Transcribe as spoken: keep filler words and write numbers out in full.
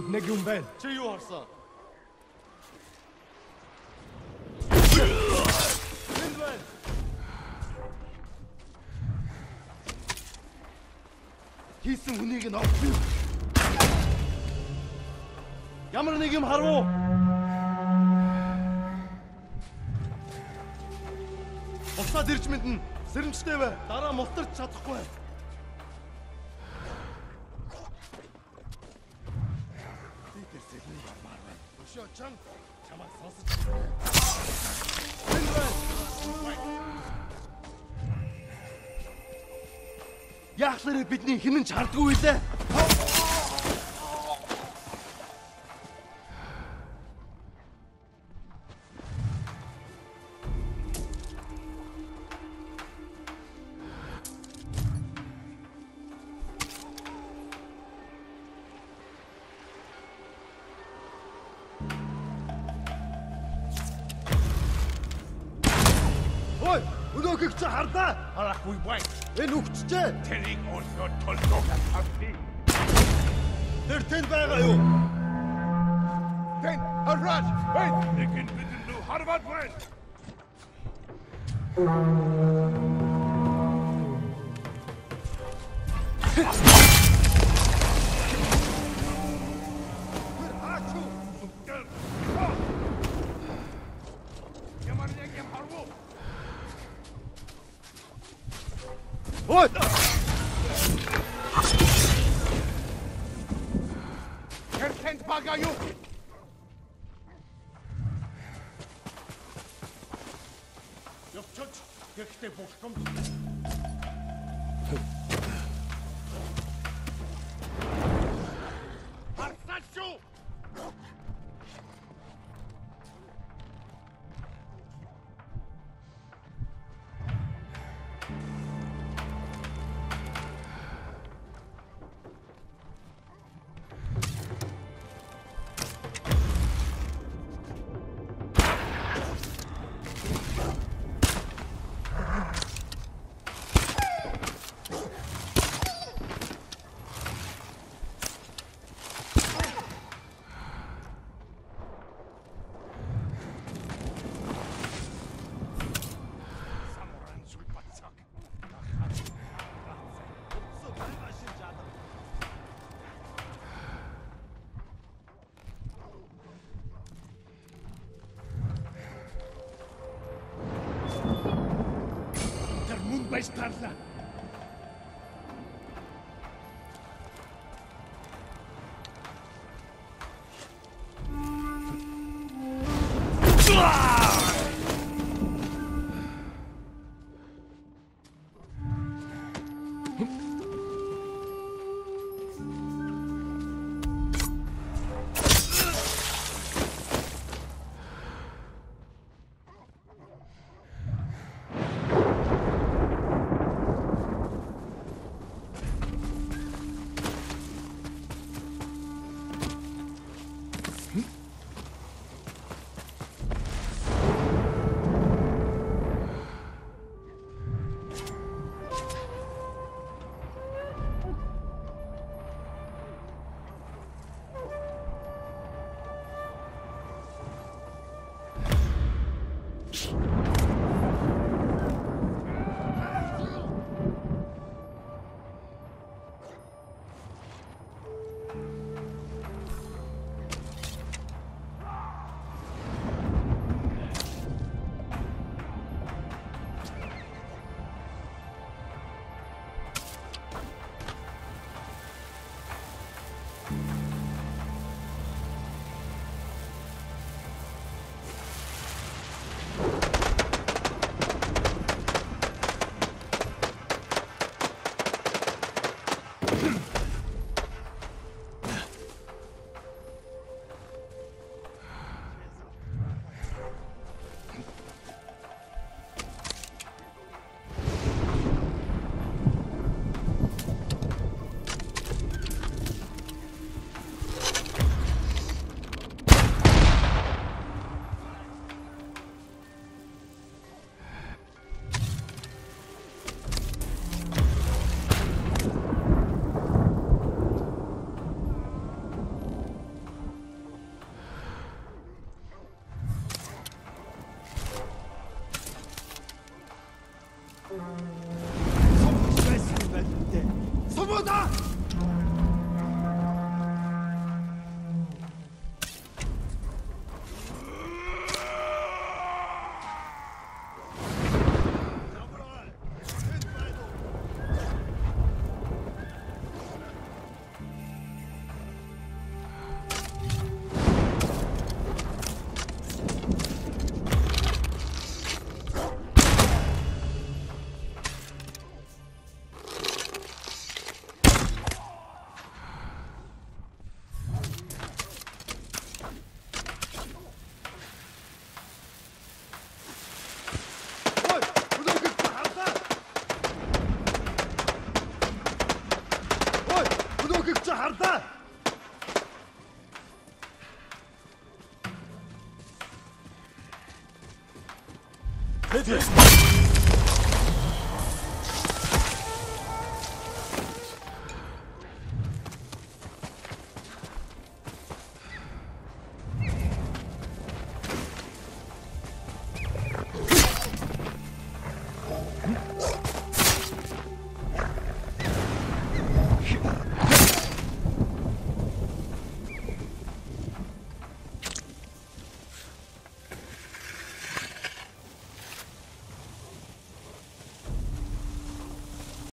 Нэг юм байна. Чи юу харсан? Энд байна. Хийсэн хүнийг нь авахгүй. Ямар нэг юм харав уу? Бусдад ирж мэднэ. Сэрэмжтэй бай. Дараа мултарч чадахгүй. Би тэр зэлийн бармаар байна. Өшөө чам чамайг сонсож. Энд байна. Яахлаарэ бидний хинэн ч хардггүй лээ. Ой, өнөөхийг чи хардаа. Харахгүй бай. Энэ үгччээ. Тэрийг өөртөө толгойг авъя. Тэр тэнд байгаа юу? Тэн, хараад. Бай. Нэгэн бидэн дүү хараад бай. Ой! Эртенд бага юу? Явчаач, гэхдээ бохом. Арсачу! Байстарлаа. Nedir?